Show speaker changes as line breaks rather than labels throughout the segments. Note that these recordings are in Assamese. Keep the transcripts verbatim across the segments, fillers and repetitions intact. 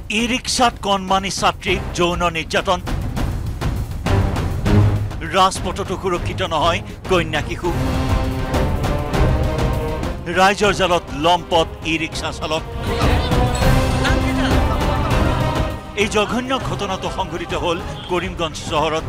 ই-ৰিক্সাত কণমানি ছাত্ৰীক যৌন নিৰ্যাতন ৰাজপথতো সুৰক্ষিত নহয় কন্যা শিশু ৰাইজৰ জালত লম্পট ই-ৰিক্সা চালক এই জঘন্য ঘটনাটো সংঘটিত হল কৰিমগঞ্জ চহৰত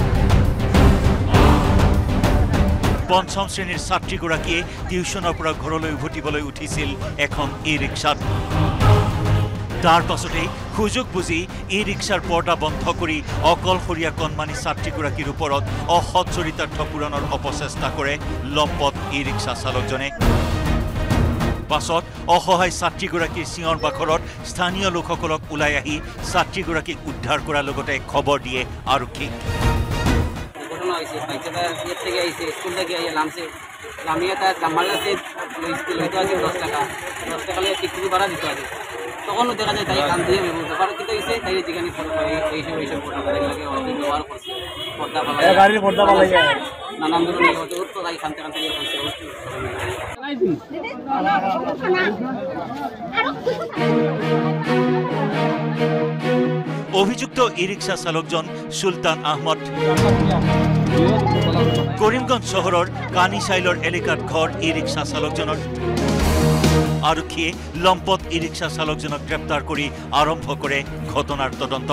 পঞ্চম শ্ৰেণীৰ ছাত্ৰীগৰাকীয়ে টিউচনৰ পৰা ঘৰলৈ উভতিবলৈ উঠিছিল এখন ই-ৰিক্সাত তাৰ পাছতে সুযোগ বুজি ই-ৰিক্সাৰ পৰ্দা বন্ধ কৰি অকলশৰীয়া কণমানি ছাত্ৰীগৰাকীৰ ওপৰত অসৎ চৰিতাৰ্থ পূৰণৰ অপচেষ্টা কৰে লম্পট ই-ৰিক্সা চালকজনে পাছত অসহায় ছাত্ৰীগৰাকীৰ চিঞৰ বাখৰত স্থানীয় লোকসকলক ওলাই আহি ছাত্ৰীগৰাকীক উদ্ধাৰ কৰাৰ লগতে খবৰ দিয়ে আৰক্ষীক
তখন দেখা যায় তাই কাম দিয়ে ব্যাপার কিন্তু এসে তাই যেখানে এই সব এই সব ব্যবহার করছে পর্দা পালা গাড়ির পর্দা পালা নানান ধরনের তো তাই খানতে খানতে হয়েছে
অভিযুক্ত ই-ৰিক্সা চালকজন সুলতান আহমদ কৰিমগঞ্জ চহৰৰ কানিচাইলৰ এলেকাত ঘৰ ই-ৰিক্সা চালকজনৰ আৰক্ষীয়ে লম্পট ই-ৰিক্সা চালকজনক গ্ৰেপ্তাৰ কৰি আৰম্ভ কৰে ঘটনাৰ তদন্ত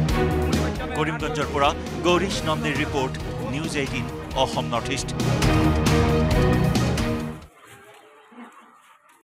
কৰিমগঞ্জৰ পৰা গৌৰীশ নন্দীৰ report news eighteen Assam north east.